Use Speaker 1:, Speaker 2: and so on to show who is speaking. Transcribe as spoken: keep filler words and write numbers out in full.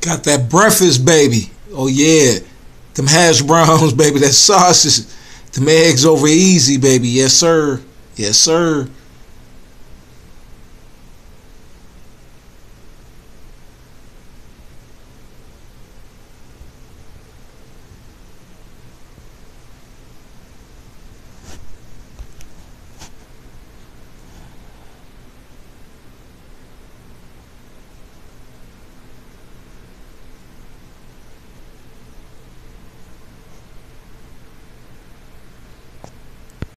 Speaker 1: Got that breakfast, baby. Oh yeah. Them hash browns, baby. That sausage. Them eggs over easy, baby. Yes, sir. Yes, sir.